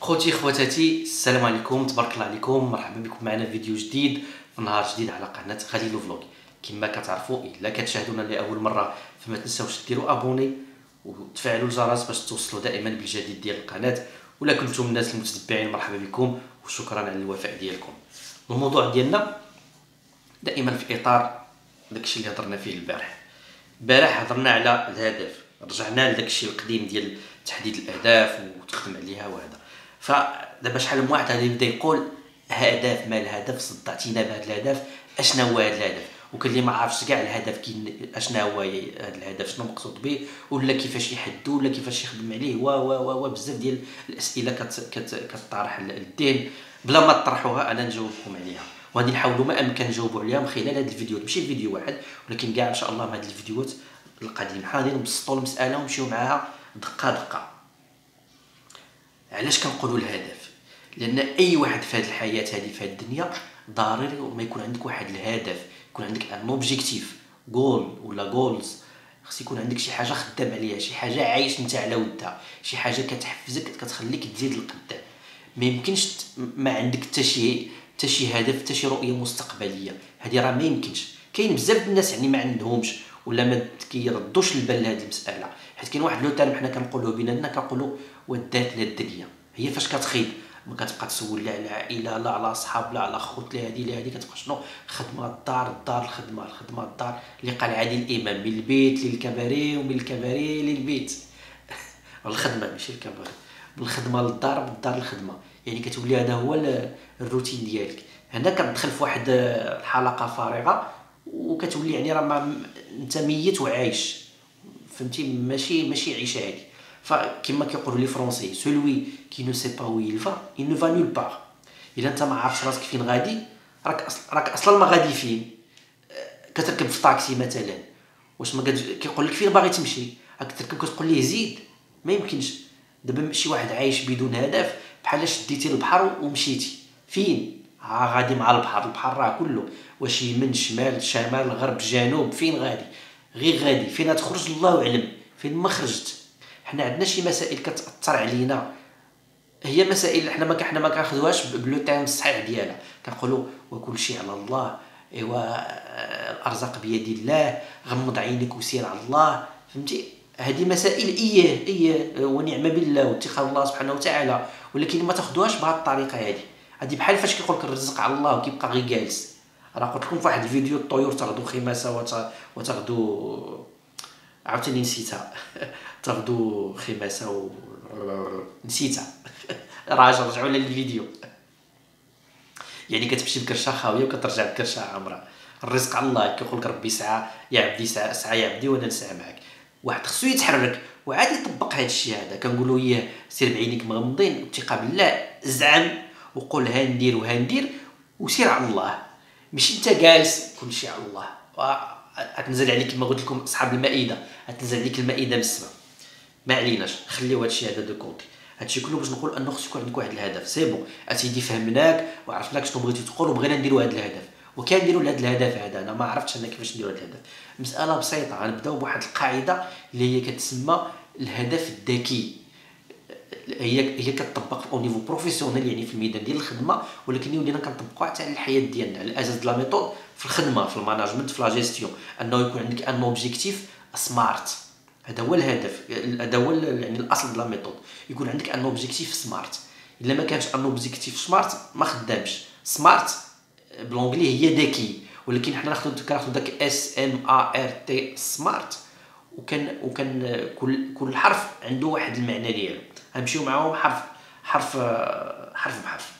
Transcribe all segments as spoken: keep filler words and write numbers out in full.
خوتي خواتاتي، السلام عليكم، تبارك الله عليكم. مرحبا بكم معنا في فيديو جديد في نهار جديد على قناه خليل فلوق. كما كتعرفوا الا كتشاهدونا لاول مره فما تنساوش ديروا ابوني وتفعلوا الجرس باش توصلوا دائما بالجديد ديال القناه. ولا كنتم من الناس المتتبعين مرحبا بكم وشكرا على الوفاء ديالكم. الموضوع ديالنا دائما في اطار داكشي اللي هضرنا فيه البارح. البارح هضرنا على الهدف، رجعنا لداكشي القديم ديال تحديد الاهداف وتخدم عليها وهذا. فدابا شحال من واحد غادي يبدا يقول هدف، ما الهدف؟ صدعتينا بهذا الهدف، اشنا هو هذا الهدف؟ وكان اللي ما عارفش كاع الهدف كاين اشنا هو هذا الهدف، شنو مقصود به، ولا كيفاش يحدو، ولا كيفاش يخدم عليه، و و و بزاف ديال الاسئله كت كت كتطرح للذهن بلا ما تطرحوها انا نجاوبكم عليها. وغادي نحاولوا ما امكن نجاوبوا عليها من خلال هذا الفيديو، ماشي فيديو واحد ولكن كاع ان شاء الله هذه الفيديوهات القادمين غادي نبسطوا المساله ونمشيو معاها دقه دقه. علاش كنقولوا الهدف؟ لان اي واحد في هذه الحياه هذه في هذه الدنيا ضروري ما يكون عندك واحد الهدف، يكون عندك ان اوبجيكتيف، جول ولا جولز. خص يكون عندك شي حاجه خدام عليها، شي حاجه عايش انت على ودها، شي حاجه كتحفزك كتخليك تزيد لقدام. ما يمكنش ما عندك حتى شي حتى شي هدف، حتى شي رؤيه مستقبليه. هذه راه ما يمكنش. كاين بزاف الناس يعني ما عندهمش ولا ما كيردوش البال لهذه المساله، حيت كاين واحد لو تيرم حنا كنقولوه بيننا، كنقولوا ودات لا الدنيا. هي فاش كتخيب ما كتبقى تسول لا على العائله، لا على صحاب، لا على خوت، لا هذه لا هذه، كتبقى شنو؟ خدمه الدار، الدار الخدمه، الخدمه الدار. اللي قال عادل الامام من البيت للكباري ومن الكباري للبيت الخدمه ماشي الكباري، من الخدمه للدار ومن الدار للخدمه. يعني كتولي هذا هو الروتين ديالك. هنا كتدخل في واحد الحلقه فارغه وكتولي يعني راه انت ميت وعايش، فهمتي؟ ماشي ماشي عيشه هذه. فكما كيقولوا لي فرونسي، سولوي كي نو سي با وي il va il ne va nulle part. الا انت ما عارفش راسك فين غادي، راك أصل راك اصلا ما غادي فين. كتركب في طاكسي مثلا، واش ما كيقول لك فين باغي تمشي، راك تركب كتقول ليه زيد، ما يمكنش. دابا شي واحد عايش بدون هدف بحال شديتي البحر ومشيتي فين؟ ها غادي مع البحر، البحر راه كله واش يمين شمال شمال غرب جنوب، فين غادي؟ غير غادي فين تخرج الله اعلم فين ما خرجت. حنا عندنا شي مسائل كتاثر علينا، هي مسائل حنا ما حنا ما كناخذوهاش بلو تايم الصحيح ديالها. كنقولوا وكل شيء على الله، ايوا الارزاق بيد الله، غمض عينيك وسير على الله، فهمتي؟ هذه مسائل اييه اييه ونعم بالله واتخاذ الله سبحانه وتعالى، ولكن ما تاخذوهاش بهذه الطريقه هذه. هذه بحال فاش كيقول لك الرزق على الله وكيبقى غير جالس. راه قلت لكم في واحد الفيديو الطيور تاخذوا خماسه وتاخذوا عاوتاني نسيتها تاخذوا خماسه و نسيتها راجع رجعوا للفيديو. يعني كتمشي بكرشه خاويه وكترجع بكرشه عامره. الرزق على الله، كيقول لك ربي سعى يا عبدي، سعى, سعى يا عبدي وانا نسعى معك. واحد خصو يتحرك وعادي يطبق هذا الشيء هذا. كنقولوا ايه سير بعينيك مغمضين والثقه بالله، زعم وقول ها ندير وها ندير وسير على الله. ماشي انت جالس كل شيء على الله. غتنزل عليك كما قلت لكم اصحاب المائده، غتنزل عليك المائده من السماء. ما عليناش، خليو هادشي هذا دو كونتي. هادشي كله باش نقول انه خص يكون عندك واحد الهدف. سي بون اسيدي فهمناك وعرفناك شنو بغيتي تقول وبغينا نديروا هذا الهدف، وكنديروا لهذا الهدف هذا. انا ما عرفتش انا كيفاش نديروا هذا الهدف. مساله بسيطه، غنبداو بواحد القاعده اللي هي كتسمى الهدف الذكي. هي هي كتطبق او نيفو بروفيسيونيل، يعني في الميدان ديال الخدمه، ولكن ولينا كنطبقوها حتى على الحياه ديالنا، على اساس لا ميثود في الخدمه، في الماناجمنت، في لا جيستيون. انه يكون عندك ان اوبجيكتيف سمارت. هذا هو الهدف، هذا هو يعني الاصل ديال لا ميثود. يكون عندك ان اوبجيكتيف سمارت. الا ما كانش ان اوبجيكتيف سمارت ما خدامش. سمارت بالانجلي هي ذكي، ولكن حنا ناخذ كناخذ داك اس ام ا ار تي سمارت، وكان وكان كل كل حرف عنده واحد المعنى ديالو. غنمشيو معاهم حرف حرف حرف بحرف.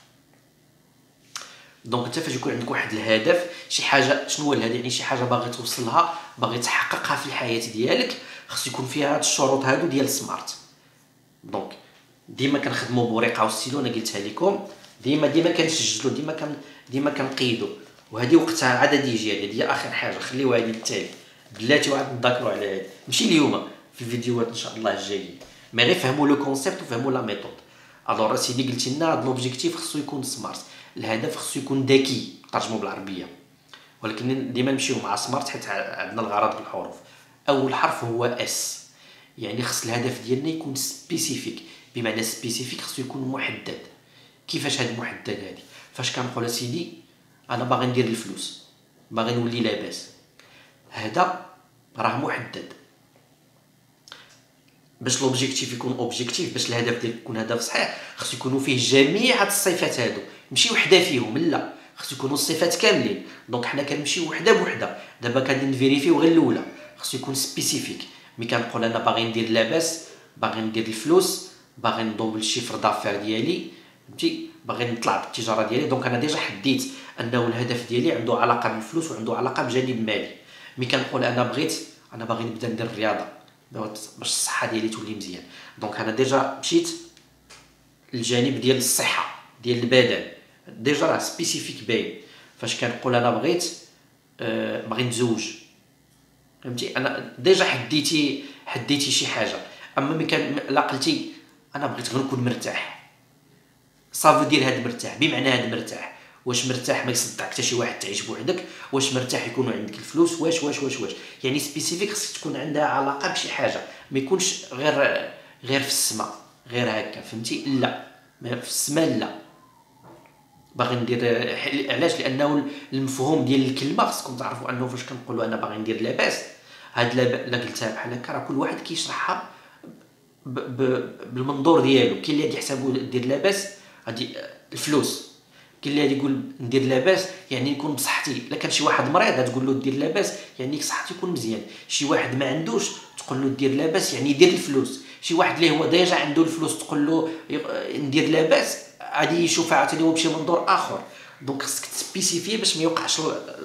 دونك انت فاش يكون عندك واحد الهدف، شي حاجه، شنو هو الهدف؟ يعني شي حاجه باغي توصلها، باغي تحققها في الحياه ديالك، خص يكون فيها هاد الشروط هادو ديال سمارت. دونك ديما كنخدموا بورقه وستيلو، انا قلتها لكم ديما ديما كنسجلوا، ديما كن ديما كنقيدوا. وهذه وقتها عاد يجي، هذه هي اخر حاجه، خليوها هذه للتالي. بلاتي وعاد نذكروا على هذه، ماشي اليوم، في الفيديوهات ان شاء الله الجايين. مي غير فهموا لو كونسيبت وفهموا لا ميثود. الوغ سيدي قلتي لنا هذا لوبجيكتيف خصو يكون سمارت، الهدف خصو يكون ذكي، ترجموا بالعربيه. ولكن ديما نمشيو مع سمارت حيت عندنا الغرض بالحروف. اول حرف هو اس، يعني خص الهدف ديالنا يكون سبيسيفيك، بمعنى سبيسيفيك خصو يكون محدد. كيفاش هاد المحدد هادي؟ فاش كنقول سيدي انا باغي ندير الفلوس، باغي نولي لاباس، هذا راه محدد. باش لوبجيكتيف يكون اوبجيكتيف، باش الهدف ديالك يكون هدف صحيح، خصو يكونوا فيه جميع هاد الصفات هادو، ماشي وحده فيهم، لا خصو يكونوا الصفات كاملين. دونك حنا كنمشيو وحده بوحده. دابا كندير نفيريفيو غير الاولى، خصو يكون سبيسيفيك. ملي كنقول انا باغي ندير لاباس، باغي ندير الفلوس، باغي ندوبل الشيفر دافير ديالي، فهمتي، باغي نطلع بالتجاره ديالي، دونك انا ديجا حديت انه الهدف ديالي عنده علاقه بالفلوس وعنده علاقه بجانب مالي. ملي كنقول انا بغيت انا باغي نبدا ندير الرياضه باش الصحه ديالي تولي مزيان، دونك انا ديجا مشيت الجانب ديال الصحه ديال البدن، ديجا راه سبيسيفيك باين. فاش كنقول انا بغيت أه باغي نتزوج، فهمتي، انا ديجا حديتي حديتي شي حاجه. اما ملي كان لا قلتي انا بغيت غير نكون مرتاح، صافي دير هاد مرتاح، بمعنى هاد مرتاح واش مرتاح ما يصدعك حتى شي واحد تعيش بوحدك، واش مرتاح يكونوا عندك الفلوس، واش واش واش واش يعني سبيسيفيك خصك تكون عندها علاقه بشي حاجه، ما يكونش غير غير في السماء غير هكا، فهمتي، لا ما في السماء لا. باغي ندير علاش؟ لانه المفهوم ديال الكلمه خصكم تعرفوا انه فاش كنقولوا انا باغي ندير لاباس، هاد لا قلتها بحال هكا راه كل واحد كيشرحها بالمنظور ديالو. كاين اللي غادي يحسبوا دير لاباس غادي الفلوس، كاين اللي غادي يقول ندير لاباس يعني نكون بصحتي. الا كان شي واحد مريض غتقول له دير لاباس يعني صحتي يكون مزيان. شي واحد ما عندوش تقول له دير لاباس يعني يدير الفلوس. شي واحد اللي هو ديجا عنده الفلوس تقول له ندير لاباس غادي يشوفها عاوتاني هو بشي منظور اخر. دونك خصك تسبيسيفي باش ما يوقعش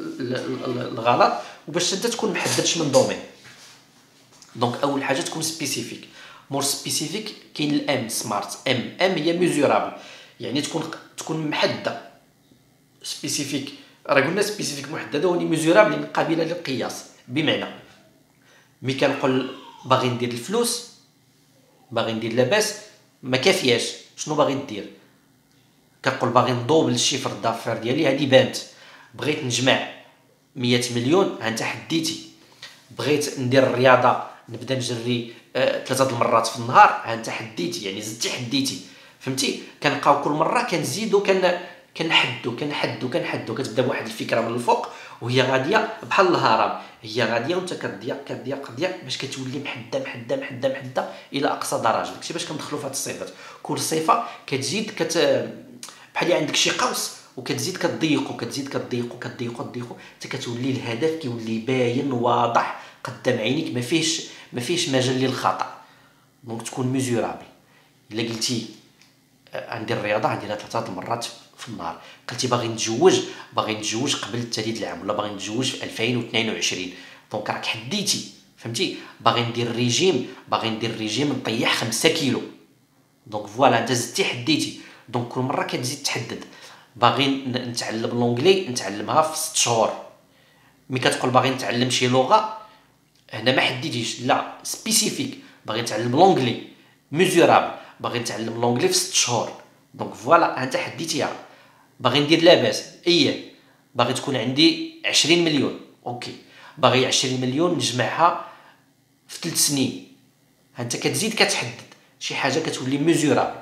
الغلط وباش انت تكون محددش من دومين. دونك اول حاجه تكون سبيسيفيك. مور سبيسيفيك كاين الام سمارت، ام ام هي ميزورابل، يعني تكون تكون محدده. سبيسيفيك راه قلنا سبيسيفيك محدده وني ميزورابل يعني قابله للقياس. بمعنى ملي كنقول باغي ندير الفلوس، باغي ندير لاباس، ما كافياش. شنو باغي دير؟ كنقول باغي ندوبل الشيفر دافير ديالي، هذه بانت. بغيت نجمع مية مليون، ها انت حديتي. بغيت ندير الرياضه نبدا نجري آه، ثلاثه المرات في النهار، ها انت حديتي، يعني زدتي حديتي، فهمتي. كنبقاو كل مره كنزيدو كن كنحدو كنحدو كنحدو كتبدا بواحد الفكره من الفوق وهي غاديه بحال الهرم، هي غاديه وانت كضيق كضيق كضيق باش كتولي محده محده محده محده الى اقصى درجه. داكشي باش كندخلوا في هذه الصفات. كل صفه كتزيد كت بحال عندك شي قوس وكتزيد كتضيقو كتزيد كتضيقو كتضيقو كتضيقو حتى كتولي الهدف كيولي باين واضح قدام عينيك، ما فيهش ما فيهش مجال للخطا. دونك تكون ميزورابل. الا قلتي عندي الرياضه غنديرها ثلاثه المرات في النهار، قلتي باغي نتزوج باغي نتزوج قبل تالي العام ولا باغي نتزوج في ألفين واثنين وعشرين، دونك راك حديتي، فهمتي. باغي ندير الريجيم باغي ندير الريجيم نطيح خمسة كيلو، دونك فوالا انت زدتي حديتي. دونك كل مره كتزيد تحدد. باغي نتعلم لونجلي نتعلمها في ست شهور. ملي كتقول باغي نتعلم شي لغه هنا ما حديتيش، لا سبيسيفيك. باغي نتعلم لونجلي ميزورابل، باغي نتعلم لونجلي في ست شهور، دونك فوالا انت حديتيها. باغي ندير لاباس، ايه باغي تكون عندي عشرين مليون، اوكي باغي عشرين مليون نجمعها في ثلاث سنين، انت كتزيد كتحدد شي حاجه كتولي ميزورابل.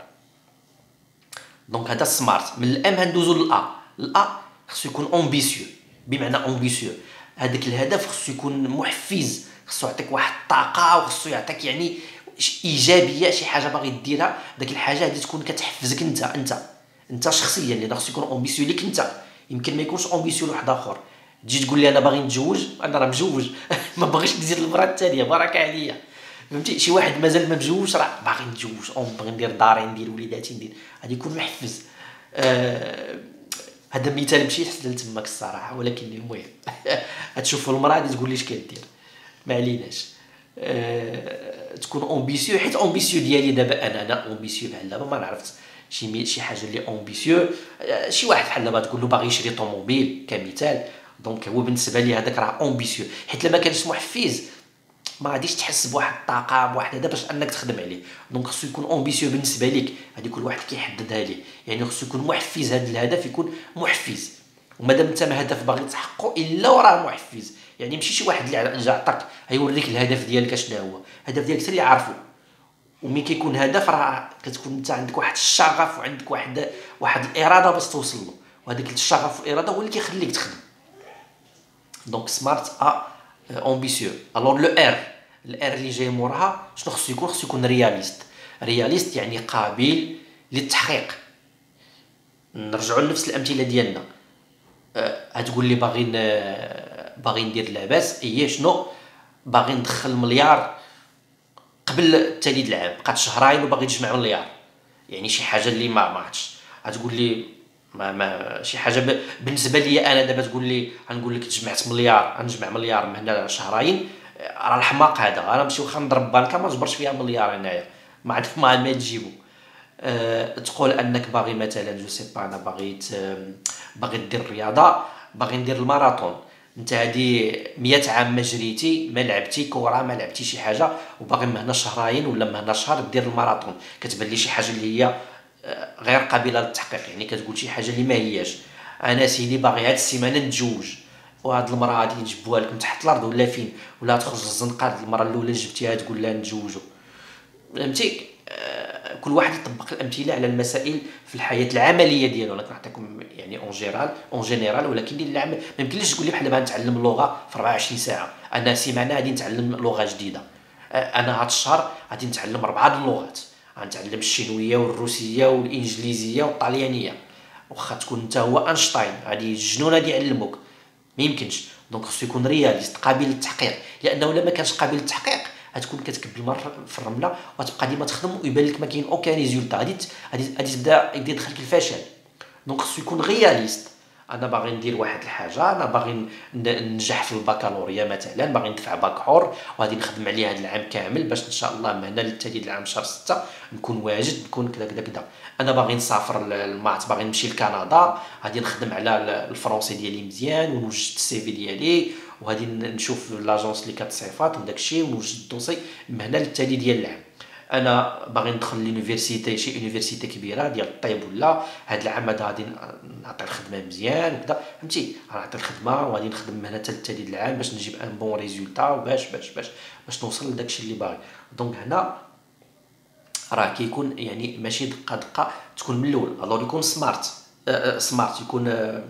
دونك هذا سمارت. من الام هندوزو للأ. الأ خصو يكون امبيسيو، بمعنى امبيسيو هذاك الهدف خصو يكون محفز، خصو يعطيك واحد الطاقه وخصو يعطيك يعني ايجابيه، شي حاجه باغي ديرها داك الحاجه هذه تكون كتحفزك انت انت انت شخصيا، لان خصو يكون امبيسيو ليك انت. يمكن ما يكونش امبيسيو لواحد اخر. تجي تقول لي انا باغي نتزوج، انا راه مزوج ما باغيش نزيد المراه الثانيه، بركه عليا، فهمتي. شي واحد مازال ما مزوج راه باغي نتزوج او باغي ندير داري ندير وليداتي ندير، غادي يكون محفز. آه هذا مثال ماشي حسن تماك الصراحه، ولكن المهم غتشوفوا المراه غادي تقول لي اش كدير، ما عليناش. أه... تكون امبيسيو، حيت امبيسيو ديالي دابا انا انا امبيسيو بحال دابا ما عرفت شي شي حاجه اللي امبيسيو. أه... شي واحد بحال دابا تقول له باغي يشري طوموبيل كمثال، دونك هو بالنسبه لي هذاك راه امبيسيو، حيت لما كانش محفز ما غاديش تحس بواحد الطاقه بواحد هذا باش انك تخدم عليه. دونك خصو يكون امبيسيو بالنسبه ليك، هذه كل واحد كيحددها ليه، يعني خصو يكون محفز. هذا الهدف يكون محفز، ومادام انت ما هدف باغي تحققه الا وراه محفز. يعني ماشي شي واحد اللي جا عطاك غيوريك الهدف ديالك شنو هو، الهدف ديالك انت اللي عارفه. وملي كيكون هدف راه كتكون انت عندك واحد الشغف وعندك واحد واحد الاراده باش توصل له، وهذاك الشغف والاراده هو اللي كيخليك تخدم. دونك سمارت ا امبيسيو. الوغ لو ار، الار اللي جاي موراها شنو خصو يكون؟ خصو يكون رياليست. رياليست يعني قابل للتحقيق. نرجعوا لنفس الامثله ديالنا. أه تقول لي باغي باغي ندير لاباس، اييه شنو؟ باغي ندخل مليار قبل التالي العام، بقات شهرين وباغي تجمع مليار، يعني شي حاجه اللي ما ما عرفتش. غتقول لي ما ما شي حاجه ب... بالنسبه لي انا دابا تقول لي غنقول لك جمعت مليار، غنجمع مليار من هنا شهرين، راه الحماق هذا. غنمشي واخا نضرب بانكا ما نجبرش فيها مليار هنايا، ما عرف ما ما تجيبو. أه تقول انك باغي مثلا جو سي با انا باغي باغي دير الرياضه، باغي ندير الماراثون. انت هادي مية عام ما جريتي ما لعبتي كره ما لعبتي شي حاجه، وباغي من هنا شهرين ولا من هنا شهر دير الماراثون، كتبان لي شي حاجه اللي هي غير قابله للتحقيق. يعني كتقول شي حاجه اللي ما هياش. انا سيدي باغي هاد السيمانه نتزوج، وهاد المراه غادي نجبوها لك من تحت الارض ولا فين، ولا تخرج الزنقه المراه الاولى اللي جبتيها تقول لها نتزوجوا. فهمتي؟ كل واحد يطبق الامثله على المسائل في الحياه العمليه ديالو. انا كنعطيكم يعني اون جيرال اون جينيرال، ولكن اللي العمل ما يمكنليش تقول لي بحال دابا نتعلم اللغه في أربعة وعشرين ساعه. انا سيمانه غادي نتعلم لغه جديده، انا هاد الشهر غادي نتعلم اربعه اللغات، غنتعلم الشينويه والروسيه والانجليزيه والطليانيه. واخا تكون انت هو اينشتاين غادي الجنون غادي يعلموك، ما يمكنش. دونك خصو يكون رياليست قابل للتحقيق، لانه الا ما كانش قابل للتحقيق غتكون كتكب الماء في الرمله وتبقى ديما تخدم ويبان لك ما كاين اوكان ريزولتا، غادي غادي غادي تبدا يبدا يدخلك الفشل. دونك خصو يكون رياليست. انا باغي ندير واحد الحاجه، انا باغي ننجح في البكالوريا مثلا، باغي ندفع باك حور وغادي نخدم عليه هذا العام كامل باش ان شاء الله من هنا للتالي العام شهر ستة نكون واجد، نكون كذا كذا كذا. انا باغي نسافر للمات، باغي نمشي لكندا، غادي نخدم على الفرونسي ديالي مزيان ونوجد السي في ديالي، وغادي نشوف لاجونس اللي كتصيفط وداك الشيء ونوجد الدوسي من هنا للتالي ديال العام. انا باغي ندخل لونيفرسيتي، شي يونيفرسيتي كبيره ديال الطب، ولا هاد العام هذا غادي نعطي الخدمه مزيان وكذا. فهمتي؟ غنعطي الخدمه وغادي نخدم من هنا حتى التالي العام باش نجيب ان بون ريزولتا، وباش باش باش باش نوصل لداك الشيء اللي باغي. دونك هنا راه كيكون يعني ماشي دقه دقه تكون من الاول. الوغ يكون سمارت، أه سمارت يكون أه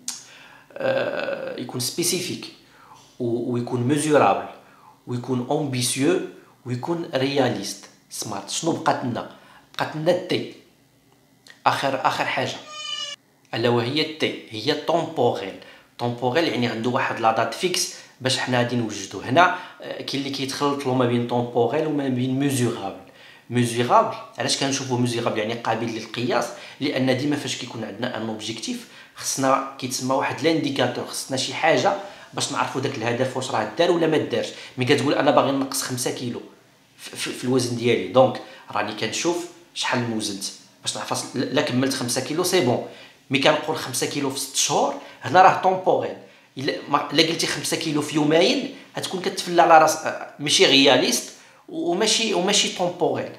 أه يكون سبيسيفيك، ويكون ميزورابل، ويكون امبيسيو، ويكون رياليست. سمارت. شنو بقات لنا؟ بقات لنا التي، اخر اخر حاجه، الا وهي التي هي طومبوريل. طومبوريل يعني عنده واحد لا دات فيكس باش حنا غادي نوجدو. هنا كاين اللي كيتخلطوا ما بين طومبوريل وما بين ميزورابل. ميزورابل علاش كنشوفوه ميزورابل يعني قابل للقياس؟ لان ديما فاش كيكون عندنا ان اوبجيكتيف خصنا كيتسمى واحد لانديكاتور، خصنا شي حاجه باش نعرفوا داك الهدف واش راه دار ولا ما دارش. ملي كتقول انا باغي نقص خمسة كيلو في, في الوزن ديالي، دونك راني كنشوف شحال موزنت باش نعرف لا كملت خمسة كيلو سي بون. ملي كنقول خمسة كيلو في ستة شهور هنا راه طومبوريل. الا الا قلتي خمسة كيلو في يومين غتكون كتفلى على راس، ماشي رياليست وماشي وماشي طومبوريل.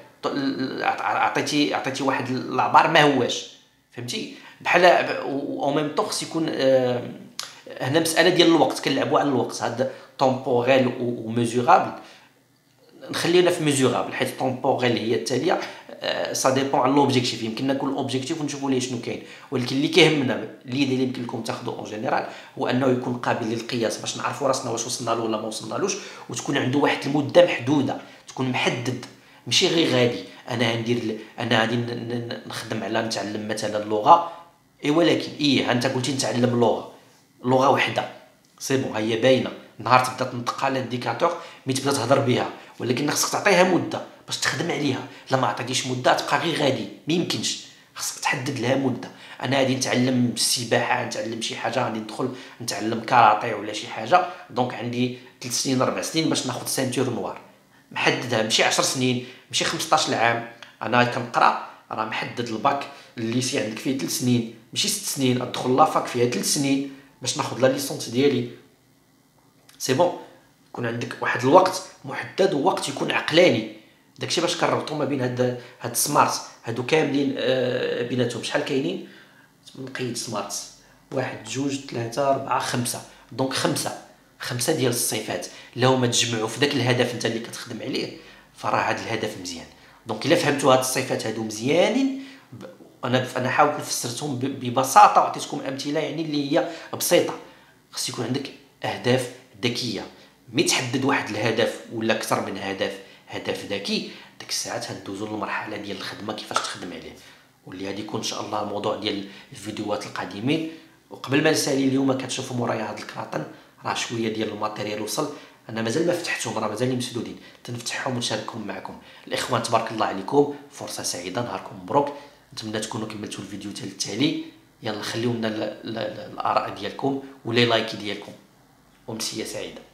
عطيتي عطيتي واحد العبار ما هواش. فهمتي؟ بحال او ميم طون خص يكون آه هنا مساله ديال الوقت، كنلعبوا على الوقت. هاد طومبوريل وميزورابل نخلينا في ميزورابل، حيت طومبوريل هي التاليه سا ديبون على لوبجيكتيف. يمكننا كل اوبجيكتيف ونشوفوا ليه شنو كاين، ولكن اللي كيهمنا اللي اللي يمكن لكم تاخذوا اون جينيرال هو انه يكون قابل للقياس باش نعرفوا راسنا واش وصلنا له ولا ما وصلنالوش، وتكون عنده واحد المده محدوده، تكون محدد ماشي غير غادي انا ندير انا غادي نخدم على نتعلم مثلا اللغه. اي ولكن ايه انت قلتي نتعلم لغه لغه واحده سي بون هي باينه، نهار تبدا تنطقها لانديكاتور ملي تبدا تهضر بها، ولكن خصك تعطيها مده باش تخدم عليها. لا ما عطيتيش مده تبقى غير غادي، ما يمكنش. خصك تحدد لها مده. انا غادي نتعلم السباحه، نتعلم شي حاجه، غادي ندخل نتعلم كاراتيه ولا شي حاجه، دونك عندي ثلاث سنين اربع سنين باش ناخذ سانتور نوار. محددها، ماشي عشر سنين ماشي خمسطاش عام. انا كنقرا راه محدد الباك الليسي عندك فيه ثلاث سنين ماشي ست سنين، ادخل لافاك فيها ثلاث سنين باش ناخذ لا ليسونس ديالي. سي بون يكون عندك واحد الوقت محدد ووقت يكون عقلاني. داكشي باش كنربطوا ما بين هاد هاد سمارت هادو كاملين آه بيناتهم. شحال كاينين؟ نقيد سمارت واحد جوج ثلاثة أربعة خمسة، دونك خمسة خمسة ديال الصفات اللي هما تجمعوا في داك الهدف انت اللي كتخدم عليه، فراه هاد الهدف مزيان. دونك الا فهمتوا هاد الصفات هادو مزيانين، انا انا حاولت فسرتهم ببساطه وعطيتكم امثله يعني اللي هي بسيطه. خص يكون عندك اهداف ذكيه، مي تحدد واحد الهدف ولا اكثر من هدف، هدف ذكي، ديك الساعات غندوزو للمرحله ديال الخدمه كيفاش تخدم عليه، واللي غادي يكون ان شاء الله الموضوع ديال الفيديوهات القادمين. وقبل ما نسالي، اليوم كتشوفوا مورايا هاد الكراطن راه شويه ديال الماتيريال وصل، انا مازال ما فتحتهم، راه مازال مسدودين، تنفتحهم ونشاركهم معكم. الاخوان تبارك الله عليكم، فرصه سعيده، نهاركم مبروك، نتمنى تكونوا كملتوا الفيديو حتى التالي. يلا خليونا الاراء ديالكم ولي لايك ديالكم، ومسيه سعيده.